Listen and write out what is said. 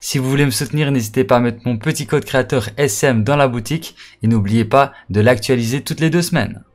Si vous voulez me soutenir, n'hésitez pas à mettre mon petit code créateur SM dans la boutique et n'oubliez pas de l'actualiser toutes les 2 semaines.